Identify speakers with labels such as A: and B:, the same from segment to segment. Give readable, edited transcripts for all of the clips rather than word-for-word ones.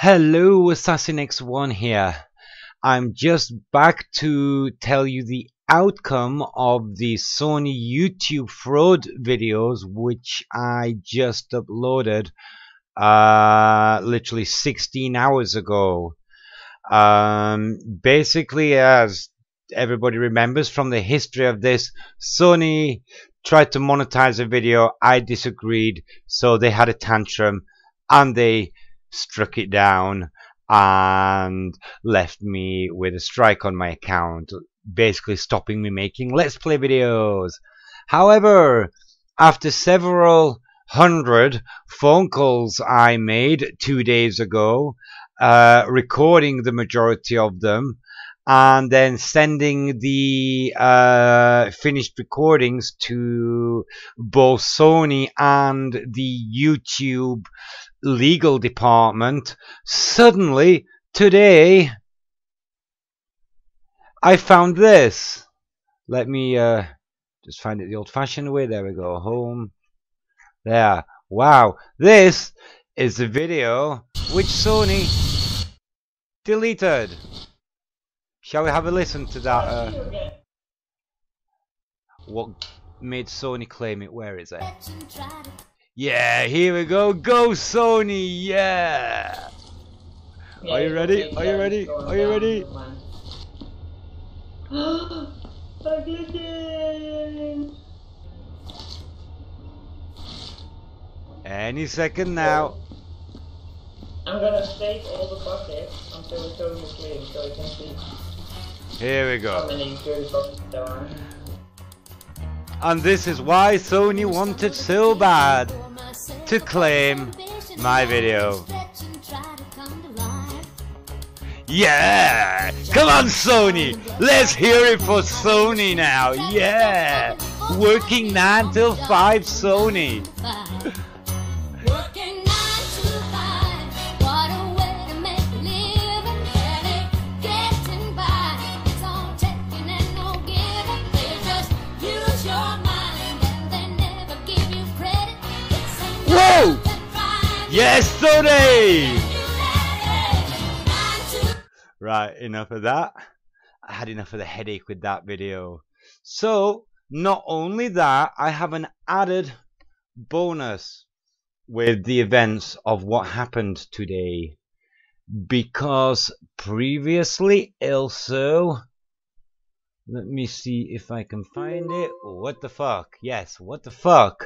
A: Hello, Assassin X1 here. I'm just back to tell you the outcome of the Sony YouTube fraud videos which I just uploaded literally 16 hours ago. Basically, as everybody remembers from the history of this, Sony tried to monetize a video. I disagreed, so they had a tantrum and they struck it down and left me with a strike on my account, basically stopping me making Let's Play videos. However, after several hundred phone calls I made 2 days ago, recording the majority of them and then sending the finished recordings to both Sony and the YouTube legal department, suddenly today I found this. Let me just find it the old-fashioned way. There we go. Home. There. Wow. This is the video which Sony deleted. Shall we have a listen to that? What made Sony claim it? Where is it? Yeah, here we go. Go Sony, yeah! Are you ready? Are you ready? Are you ready? Any second now.
B: I'm gonna save all the buckets until the total is clear so you can see.
A: Here we go.
B: How many good buckets there are.
A: And this is why Sony wanted so bad to claim my video. Yeah! Come on Sony! Let's hear it for Sony now! Yeah! Working 9 till 5 Sony! Whoa! Yes, Sony! Right, enough of that. I had enough of the headache with that video. So, not only that, I have an added bonus with the events of what happened today. Because previously also, let me see if I can find it. What the fuck? Yes, what the fuck?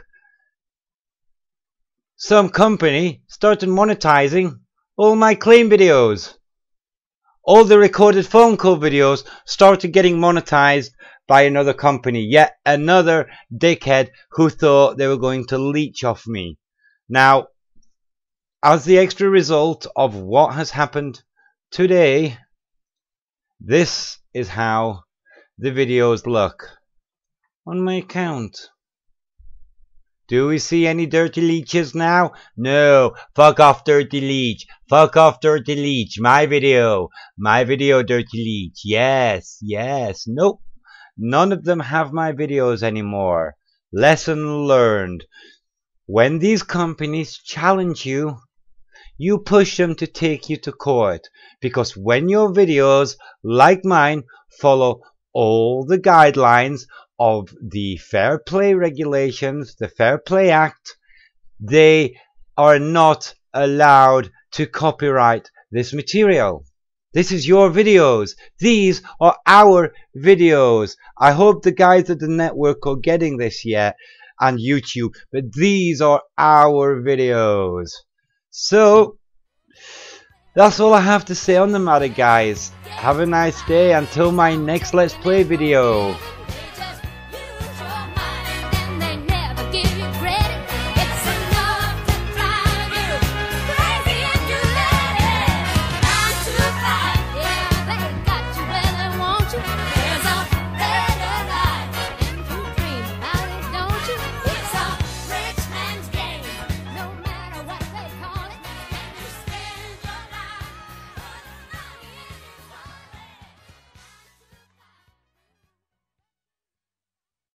A: Some company started monetizing all my claim videos. All the recorded phone call videos started getting monetized by another company. Yet another dickhead who thought they were going to leech off me. Now, as the extra result of what has happened today, this is how the videos look on my account. Do we see any dirty leeches now? No. Fuck off, dirty leech. Fuck off, dirty leech. My video. My video, dirty leech. Yes. Yes. Nope. None of them have my videos anymore. Lesson learned. When these companies challenge you, you push them to take you to court. Because when your videos, like mine, follow all the guidelines of the Fair Play regulations, the Fair Play Act, they are not allowed to copyright this material. This is your videos. These are our videos. I hope the guys at the network are getting this yet, and YouTube, but these are our videos. So, that's all I have to say on the matter, guys. Have a nice day until my next Let's Play video.